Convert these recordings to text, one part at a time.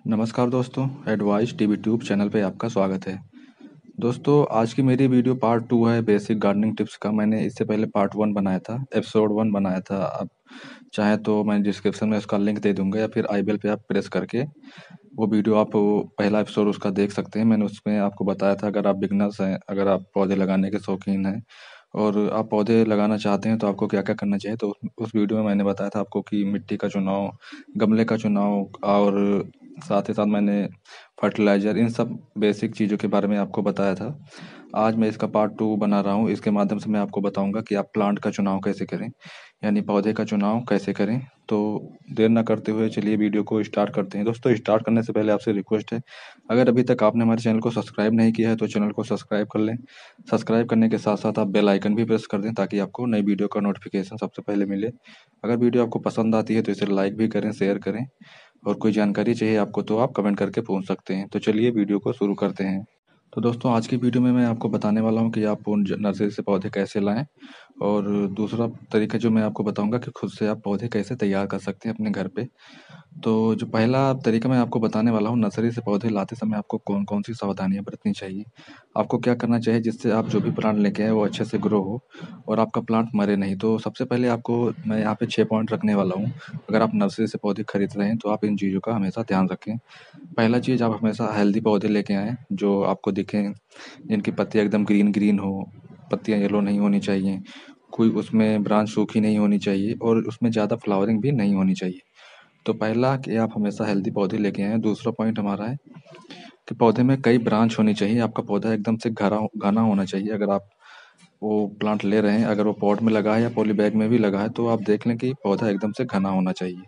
नमस्कार दोस्तों, advice TV tube channel पे आपका स्वागत है। दोस्तों, आज की मेरी वीडियो पार्ट 2 है बेसिक गार्डनिंग टिप्स का। मैंने इससे पहले पार्ट 1 बनाया था, एपिसोड 1 बनाया था। आप चाहें तो मैं डिस्क्रिप्शन में उसका लिंक दे दूँगा या फिर आई बेल पे आप प्रेस करके वो वीडियो आप पहला एपिसोड उसका देख सकते हैं। मैंने उसमें आपको बताया था, अगर आप बिगिनर्स हैं, अगर आप पौधे लगाने के शौकीन हैं और आप पौधे लगाना चाहते हैं तो आपको क्या-क्या करना चाहिए। तो उस वीडियो में मैंने बताया था आपको कि मिट्टी का चुनाव, गमले का चुनाव और साथ ही साथ मैंने फर्टिलाइज़र, इन सब बेसिक चीज़ों के बारे में आपको बताया था। आज मैं इसका पार्ट 2 बना रहा हूँ। इसके माध्यम से मैं आपको बताऊँगा कि आप प्लांट का चुनाव कैसे करें, यानी पौधे का चुनाव कैसे करें। तो देर ना करते हुए चलिए वीडियो को स्टार्ट करते हैं। दोस्तों, स्टार्ट करने से पहले आपसे रिक्वेस्ट है, अगर अभी तक आपने हमारे चैनल को सब्सक्राइब नहीं किया है तो चैनल को सब्सक्राइब कर लें। सब्सक्राइब करने के साथ-साथ आप बेल आइकन भी प्रेस कर दें ताकि आपको नई वीडियो का नोटिफ़िकेशन सबसे पहले मिले। अगर वीडियो आपको पसंद आती है तो इसे लाइक भी करें, शेयर करें और कोई जानकारी चाहिए आपको तो आप कमेंट करके पूछ सकते हैं। तो चलिए वीडियो को शुरू करते हैं। तो दोस्तों, आज की वीडियो में मैं आपको बताने वाला हूँ कि आप उन नर्सरी से पौधे कैसे लाएँ और दूसरा तरीका जो मैं आपको बताऊँगा कि खुद से आप पौधे कैसे तैयार कर सकते हैं अपने घर पे। तो जो पहला तरीका मैं आपको बताने वाला हूँ, नर्सरी से पौधे लाते समय आपको कौन-कौन सी सावधानियाँ बरतनी चाहिए। आपको क्या करना चाहिए जिससे आप जो भी प्लांट लेके आएँ वो अच्छे से ग्रो हो और आपका प्लांट मरे नहीं। तो सबसे पहले आपको मैं यहाँ पे 6 पॉइंट रखने वाला हूँ। अगर आप नर्सरी से पौधे खरीद रहे हैं तो आप इन चीज़ों का हमेशा ध्यान रखें। पहला चीज़, आप हमेशा हेल्दी पौधे लेके आएँ जो आपको दिखें, जिनकी पत्तियाँ एकदम ग्रीन-ग्रीन हो, पत्तियाँ येलो नहीं होनी चाहिए, कोई उसमें ब्रांच सूखी नहीं होनी चाहिए और उसमें ज़्यादा फ्लावरिंग भी नहीं होनी चाहिए। तो पहला कि आप हमेशा हेल्दी पौधे लेके आएँ। दूसरा पॉइंट हमारा है कि पौधे में कई ब्रांच होनी चाहिए। आपका पौधा एकदम से घना होना चाहिए। अगर आप वो प्लांट ले रहे हैं, अगर वो पॉट में लगा है या पॉली बैग में भी लगा है, तो आप देख लें कि पौधा एकदम से घना होना चाहिए।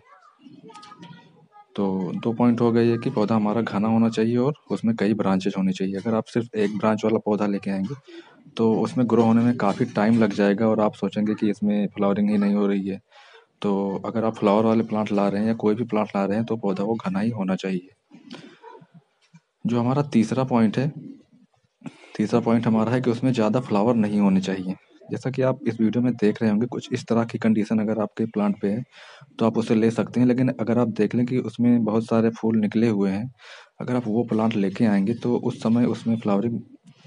तो 2 पॉइंट हो गए, ये कि पौधा हमारा घना होना चाहिए और उसमें कई ब्रांचेज़ होनी चाहिए। अगर आप सिर्फ़ एक ब्रांच वाला पौधा लेके आएँगे, तो उसमें ग्रो होने में काफ़ी टाइम लग जाएगा और आप सोचेंगे कि इसमें फ्लावरिंग ही नहीं हो रही है। तो अगर आप फ्लावर वाले प्लांट ला रहे हैं या कोई भी प्लांट ला रहे हैं, तो पौधा वो घना ही होना चाहिए। जो हमारा तीसरा पॉइंट हमारा है कि उसमें ज़्यादा फ्लावर नहीं होने चाहिए। जैसा कि आप इस वीडियो में देख रहे होंगे, कुछ इस तरह की कंडीशन अगर आपके प्लांट पे है, तो आप उसे ले सकते हैं। लेकिन अगर आप देख लें कि उसमें बहुत सारे फूल निकले हुए हैं, अगर आप वो प्लांट लेके आएँगे तो उस समय उसमें फ्लावरिंग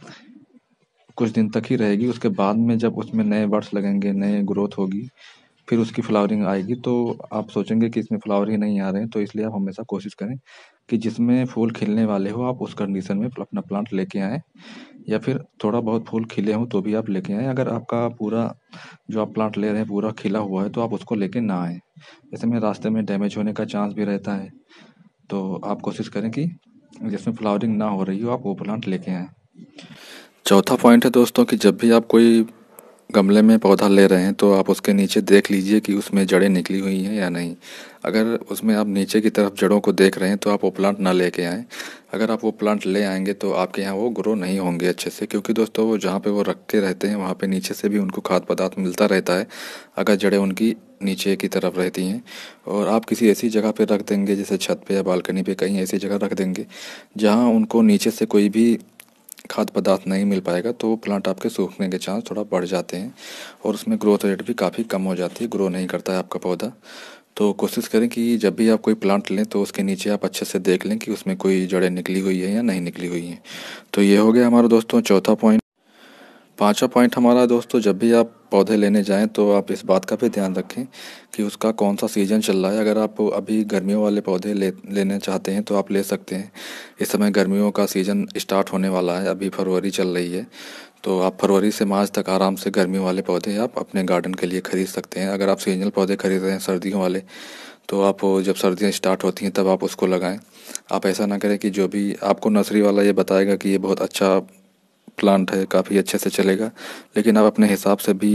कुछ दिन तक ही रहेगी। उसके बाद में जब उसमें नए बड्स लगेंगे, नए ग्रोथ होगी, फिर उसकी फ्लावरिंग आएगी, तो आप सोचेंगे कि इसमें फ्लावर ही नहीं आ रहे हैं। तो इसलिए आप हमेशा कोशिश करें कि जिसमें फूल खिलने वाले हो, आप उस कंडीशन में अपना प्लांट लेके आएँ या फिर थोड़ा बहुत फूल खिले हों तो भी आप लेके आएँ। अगर आपका पूरा जो आप प्लांट ले रहे हैं पूरा खिला हुआ है तो आप उसको लेके ना आएँ। ऐसे में रास्ते में डैमेज होने का चांस भी रहता है। तो आप कोशिश करें कि जिसमें फ्लावरिंग ना हो रही हो, आप वो प्लांट लेके आएँ। चौथा पॉइंट है दोस्तों कि जब भी आप कोई गमले में पौधा ले रहे हैं तो आप उसके नीचे देख लीजिए कि उसमें जड़ें निकली हुई हैं या नहीं। अगर उसमें आप नीचे की तरफ जड़ों को देख रहे हैं तो आप वो प्लांट ना लेके आएँ। अगर आप वो प्लांट ले आएंगे तो आपके यहाँ वो ग्रो नहीं होंगे अच्छे से, क्योंकि दोस्तों वो जहाँ पे वो रखे रहते हैं वहाँ पे नीचे से भी उनको खाद्य पदार्थ मिलता रहता है, अगर जड़ें उनकी नीचे की तरफ रहती हैं। और आप किसी ऐसी जगह पे रख देंगे, जैसे छत पे या बालकनी पे कहीं ऐसी जगह रख देंगे जहाँ उनको नीचे से कोई भी खाद्य पदार्थ नहीं मिल पाएगा, तो वो प्लांट आपके सूखने के चांस थोड़ा बढ़ जाते हैं और उसमें ग्रोथ रेट भी काफ़ी कम हो जाती है, ग्रो नहीं करता है आपका पौधा। तो कोशिश करें कि जब भी आप कोई प्लांट लें तो उसके नीचे आप अच्छे से देख लें कि उसमें कोई जड़ें निकली हुई है या नहीं निकली हुई हैं। तो ये हो गया हमारा दोस्तों चौथा पॉइंट। पांचवा पॉइंट हमारा दोस्तों, जब भी आप पौधे लेने जाएं तो आप इस बात का भी ध्यान रखें कि उसका कौन सा सीज़न चल रहा है। अगर आप अभी गर्मियों वाले पौधे लेना चाहते हैं तो आप ले सकते हैं। इस समय गर्मियों का सीज़न स्टार्ट होने वाला है, अभी फरवरी चल रही है, तो आप फरवरी से मार्च तक आराम से गर्मियों वाले पौधे आप अपने गार्डन के लिए खरीद सकते हैं। अगर आप सीजनल पौधे खरीद रहे हैं सर्दियों वाले, तो आप जब सर्दियाँ स्टार्ट होती हैं तब आप उसको लगाएं। आप ऐसा ना करें कि जो भी आपको नर्सरी वाला ये बताएगा कि ये बहुत अच्छा प्लांट है, काफ़ी अच्छे से चलेगा, लेकिन आप अपने हिसाब से भी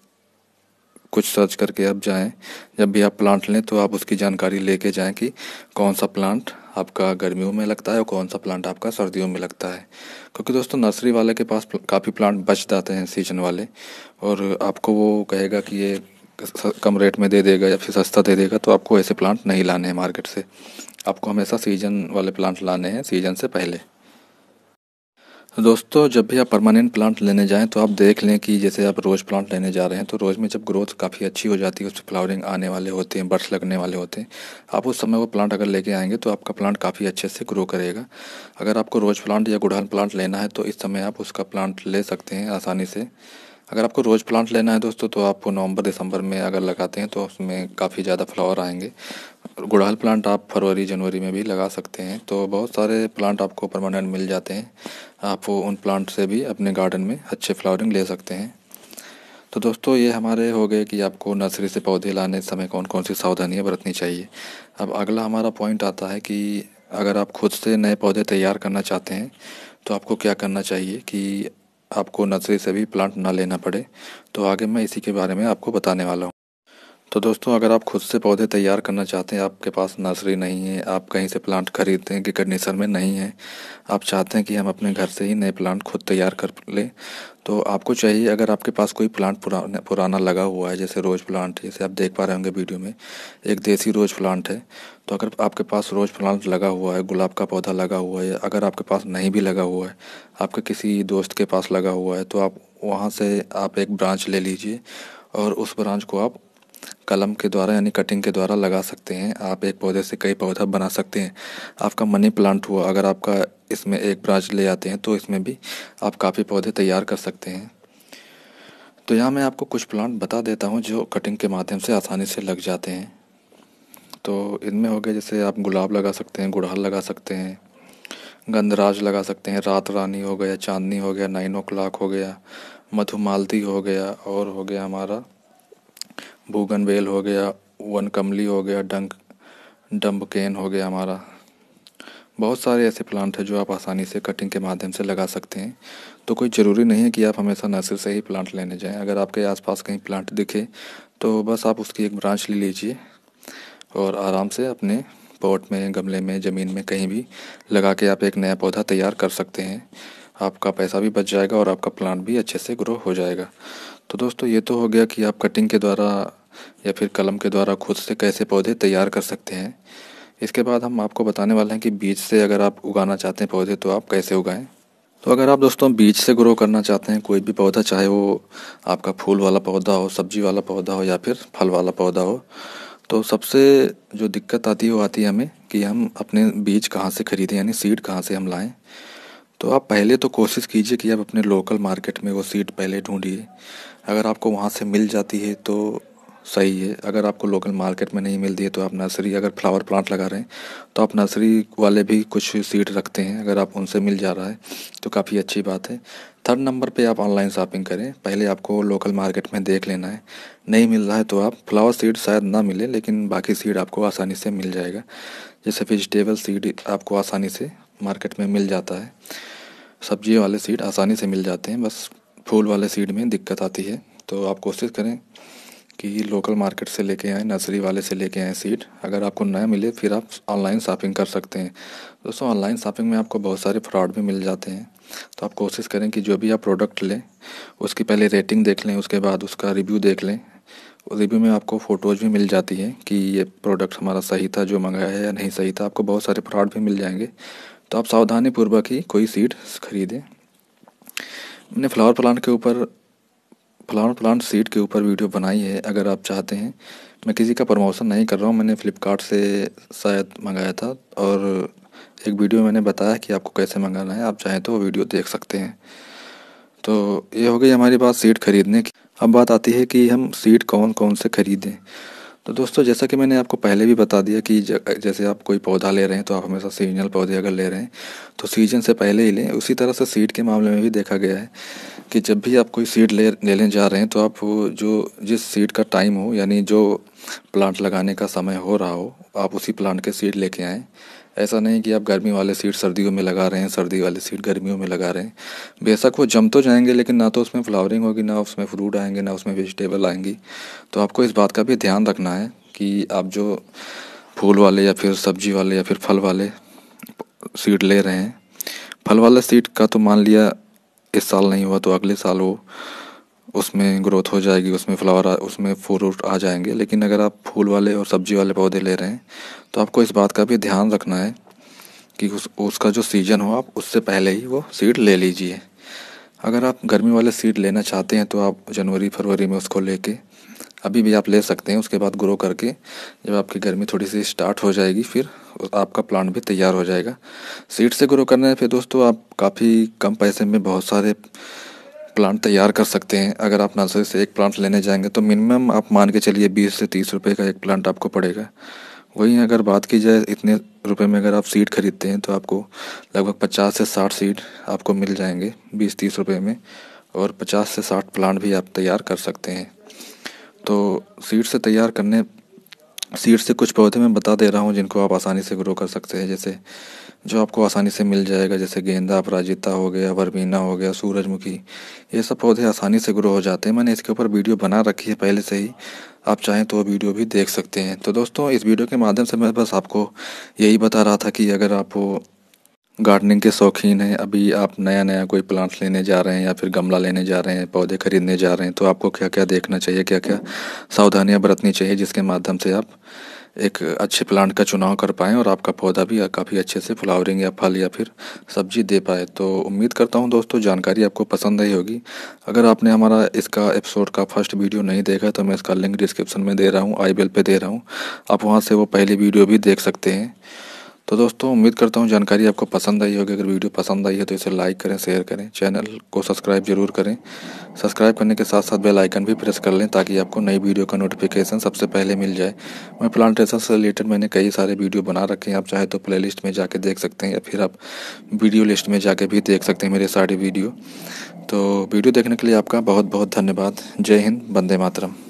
कुछ सर्च करके आप जाएं। जब भी आप प्लांट लें तो आप उसकी जानकारी लेके जाएं कि कौन सा प्लांट आपका गर्मियों में लगता है और कौन सा प्लांट आपका सर्दियों में लगता है। क्योंकि दोस्तों नर्सरी वाले के पास काफ़ी प्लांट बच जाते हैं सीजन वाले, और आपको वो कहेगा कि ये कम रेट में दे देगा या फिर सस्ता दे देगा, तो आपको ऐसे प्लांट नहीं लाने हैं मार्केट से। आपको हमेशा सीजन वाले प्लांट लाने हैं सीजन से पहले। दोस्तों, जब भी आप परमानेंट प्लांट लेने जाएं तो आप देख लें कि जैसे आप रोज़ प्लांट लेने जा रहे हैं तो रोज़ में जब ग्रोथ काफ़ी अच्छी हो जाती है, उसमें फ्लावरिंग आने वाले होते हैं, बड्स लगने वाले होते हैं, आप उस समय वो प्लांट अगर लेके आएंगे तो आपका प्लांट काफ़ी अच्छे से ग्रो करेगा। अगर आपको रोज़ प्लांट या गुड़हल प्लांट लेना है तो इस समय आप उसका प्लांट ले सकते हैं आसानी से। अगर आपको रोज़ प्लांट लेना है दोस्तों तो आप नवंबर दिसंबर में अगर लगाते हैं तो उसमें काफ़ी ज़्यादा फ्लावर आएंगे। गुड़हल प्लांट आप फरवरी जनवरी में भी लगा सकते हैं, तो बहुत सारे प्लांट आपको परमानेंट मिल जाते हैं। आप वो उन प्लांट से भी अपने गार्डन में अच्छे फ्लावरिंग ले सकते हैं। तो दोस्तों, ये हमारे हो गए कि आपको नर्सरी से पौधे लाने समय कौन कौन सी सावधानियां बरतनी चाहिए। अब अगला हमारा पॉइंट आता है कि अगर आप खुद से नए पौधे तैयार करना चाहते हैं तो आपको क्या करना चाहिए कि आपको नर्सरी से भी प्लांट ना लेना पड़े। तो आगे मैं इसी के बारे में आपको बताने वाला हूँ। तो दोस्तों, अगर आप खुद से पौधे तैयार करना चाहते हैं, आपके पास नर्सरी नहीं है, आप कहीं से प्लांट खरीदते हैं कि कंडीशन में नहीं है, आप चाहते हैं कि हम अपने घर से ही नए प्लांट खुद तैयार कर लें, तो आपको चाहिए, अगर आपके पास कोई प्लांट पुराना पुराना लगा हुआ है, जैसे रोज़ प्लांट, जैसे आप देख पा रहे होंगे वीडियो में, एक देसी रोज़ प्लांट है। तो अगर आपके पास रोज़ प्लांट लगा हुआ है, गुलाब का पौधा लगा हुआ है, अगर आपके पास नहीं भी लगा हुआ है, आपके किसी दोस्त के पास लगा हुआ है, तो आप वहाँ से आप एक ब्रांच ले लीजिए और उस ब्रांच को आप कलम के द्वारा यानी कटिंग के द्वारा लगा सकते हैं। आप एक पौधे से कई पौधा बना सकते हैं। आपका मनी प्लांट हुआ, अगर आपका इसमें एक ब्रांच ले आते हैं तो इसमें भी आप काफ़ी पौधे तैयार कर सकते हैं। तो यहाँ मैं आपको कुछ प्लांट बता देता हूँ जो कटिंग के माध्यम से आसानी से लग जाते हैं। तो इनमें हो गया, जैसे आप गुलाब लगा सकते हैं, गुड़हल लगा सकते हैं, गंधराज लगा सकते हैं, रात रानी हो गया, चांदनी हो गया, 9 o'clock हो गया, मधुमालती हो गया, और हो गया हमारा बोगनवेल हो गया, वनकमली हो गया, डम्बकेन हो गया हमारा। बहुत सारे ऐसे प्लांट हैं जो आप आसानी से कटिंग के माध्यम से लगा सकते हैं। तो कोई ज़रूरी नहीं है कि आप हमेशा नर्सरी से ही प्लांट लेने जाएं। अगर आपके आसपास कहीं प्लांट दिखे तो बस आप उसकी एक ब्रांच ले लीजिए और आराम से अपने पॉट में, गमले में, ज़मीन में कहीं भी लगा के आप एक नया पौधा तैयार कर सकते हैं। आपका पैसा भी बच जाएगा और आपका प्लांट भी अच्छे से ग्रो हो जाएगा। तो दोस्तों, ये तो हो गया कि आप कटिंग के द्वारा या फिर कलम के द्वारा खुद से कैसे पौधे तैयार कर सकते हैं। इसके बाद हम आपको बताने वाले हैं कि बीज से अगर आप उगाना चाहते हैं पौधे तो आप कैसे उगाएं। तो अगर आप दोस्तों बीज से ग्रो करना चाहते हैं कोई भी पौधा, चाहे वो आपका फूल वाला पौधा हो, सब्जी वाला पौधा हो या फिर फल वाला पौधा हो, तो सबसे जो दिक्कत आती है वो आती है हमें कि हम अपने बीज कहाँ से खरीदें, यानी सीड कहाँ से हम लाएं। तो आप पहले तो कोशिश कीजिए कि आप अपने लोकल मार्केट में वो सीड पहले ढूंढिए। अगर आपको वहाँ से मिल जाती है तो सही है। अगर आपको लोकल मार्केट में नहीं मिलती है तो आप नर्सरी, अगर फ्लावर प्लांट लगा रहे हैं तो आप नर्सरी वाले भी कुछ सीड रखते हैं, अगर आप उनसे मिल जा रहा है तो काफ़ी अच्छी बात है। थर्ड नंबर पे आप ऑनलाइन शॉपिंग करें। पहले आपको लोकल मार्केट में देख लेना है, नहीं मिल रहा है तो आप फ्लावर सीड शायद ना मिले लेकिन बाकी सीड आपको आसानी से मिल जाएगा। जैसे वेजिटेबल सीड आपको आसानी से मार्केट में मिल जाता है, सब्जी वाले सीड आसानी से मिल जाते हैं, बस फूल वाले सीड में दिक्कत आती है। तो आप कोशिश करें कि लोकल मार्केट से लेके आएँ, नर्सरी वाले से लेके आएँ सीड। अगर आपको ना मिले फिर आप ऑनलाइन शॉपिंग कर सकते हैं। दोस्तों, ऑनलाइन शॉपिंग में आपको बहुत सारे फ्रॉड भी मिल जाते हैं, तो आप कोशिश करें कि जो भी आप प्रोडक्ट लें उसकी पहले रेटिंग देख लें, उसके बाद उसका रिव्यू देख लें। रिव्यू में आपको फ़ोटोज़ भी मिल जाती है कि ये प्रोडक्ट हमारा सही था जो मंगाया है या नहीं सही था। आपको बहुत सारे फ्रॉड भी मिल जाएंगे, तो आप सावधानी पूर्वक ही कोई सीड खरीदें। मैंने फ्लावर प्लांट सीड के ऊपर वीडियो बनाई है, अगर आप चाहते हैं। मैं किसी का प्रमोशन नहीं कर रहा हूँ, मैंने फ्लिपकार्ट से शायद मंगाया था और एक वीडियो में मैंने बताया कि आपको कैसे मंगाना है। आप चाहें तो वो वीडियो देख सकते हैं। तो ये हो गई हमारी बात सीड खरीदने की। अब बात आती है कि हम सीड कौन कौन से खरीदें। तो दोस्तों, जैसा कि मैंने आपको पहले भी बता दिया कि जैसे आप कोई पौधा ले रहे हैं तो आप हमेशा सीजनल पौधे अगर ले रहे हैं तो सीजन से पहले ही लें। उसी तरह से सीड के मामले में भी देखा गया है कि जब भी आप कोई सीड लेने जा रहे हैं तो आप वो जो जिस सीड का टाइम हो, यानी जो प्लांट लगाने का समय हो रहा हो, आप उसी प्लांट के सीड लेके आएँ। ऐसा नहीं कि आप गर्मी वाले सीड सर्दियों में लगा रहे हैं, सर्दी वाले सीड गर्मियों में लगा रहे हैं। बेशक वो जम तो जाएंगे लेकिन ना तो उसमें फ्लावरिंग होगी, ना उसमें फ्रूट आएंगे, ना उसमें वेजिटेबल आएंगी। तो आपको इस बात का भी ध्यान रखना है कि आप जो फूल वाले या फिर सब्जी वाले या फिर फल वाले सीड ले रहे हैं, फल वाले सीड का तो मान लिया इस साल नहीं हुआ तो अगले साल वो उसमें ग्रोथ हो जाएगी, उसमें फ्रूट आ जाएंगे। लेकिन अगर आप फूल वाले और सब्जी वाले पौधे ले रहे हैं तो आपको इस बात का भी ध्यान रखना है कि उसका जो सीजन हो आप उससे पहले ही वो सीड ले लीजिए। अगर आप गर्मी वाले सीड लेना चाहते हैं तो आप जनवरी फरवरी में उसको लेके अभी भी आप ले सकते हैं। उसके बाद ग्रो करके जब आपकी गर्मी थोड़ी सी स्टार्ट हो जाएगी फिर आपका प्लांट भी तैयार हो जाएगा। सीड से ग्रो करने फिर दोस्तों आप काफ़ी कम पैसे में बहुत सारे प्लांट तैयार कर सकते हैं। अगर आप नर्सरी से एक प्लांट लेने जाएंगे तो मिनिमम आप मान के चलिए 20 से 30 रुपए का एक प्लांट आपको पड़ेगा। वहीं अगर बात की जाए इतने रुपए में अगर आप सीड खरीदते हैं तो आपको लगभग 50 से 60 सीड आपको मिल जाएंगे 20-30 रुपए में, और 50 से 60 प्लांट भी आप तैयार कर सकते हैं। तो सीड से कुछ पौधे मैं बता दे रहा हूँ जिनको आप आसानी से ग्रो कर सकते हैं, जैसे जो आपको आसानी से मिल जाएगा, जैसे गेंदा अपराजिता हो गया, वर्बीना हो गया, सूरजमुखी, ये सब पौधे आसानी से ग्रो हो जाते हैं। मैंने इसके ऊपर वीडियो बना रखी है पहले से ही, आप चाहें तो वो वीडियो भी देख सकते हैं। तो दोस्तों इस वीडियो के माध्यम से मैं बस आपको यही बता रहा था कि अगर आप गार्डनिंग के शौकीन हैं, अभी आप नया नया कोई प्लांट लेने जा रहे हैं या फिर गमला लेने जा रहे हैं, पौधे खरीदने जा रहे हैं, तो आपको क्या क्या देखना चाहिए, क्या क्या सावधानियां बरतनी चाहिए जिसके माध्यम से आप एक अच्छे प्लांट का चुनाव कर पाएँ और आपका पौधा भी काफ़ी अच्छे से फ्लावरिंग या फल या फिर सब्जी दे पाए। तो उम्मीद करता हूँ दोस्तों जानकारी आपको पसंद आई होगी। अगर आपने हमारा इसका एपिसोड का फर्स्ट वीडियो नहीं देखा तो मैं इसका लिंक डिस्क्रिप्शन में दे रहा हूँ, आई बेल पे दे रहा हूँ, आप वहाँ से वो पहली वीडियो भी देख सकते हैं। तो दोस्तों उम्मीद करता हूँ जानकारी आपको पसंद आई होगी। अगर वीडियो पसंद आई है तो इसे लाइक करें, शेयर करें, चैनल को सब्सक्राइब जरूर करें। सब्सक्राइब करने के साथ साथ बेल आइकन भी प्रेस कर लें ताकि आपको नई वीडियो का नोटिफिकेशन सबसे पहले मिल जाए। मैं प्लांटेशन से रिलेटेड मैंने कई सारे वीडियो बना रखे हैं, आप चाहे तो प्लेलिस्ट में जाके देख सकते हैं या फिर आप वीडियो लिस्ट में जाके भी देख सकते हैं मेरे सारे वीडियो। तो वीडियो देखने के लिए आपका बहुत बहुत धन्यवाद। जय हिंद, वंदे मातरम।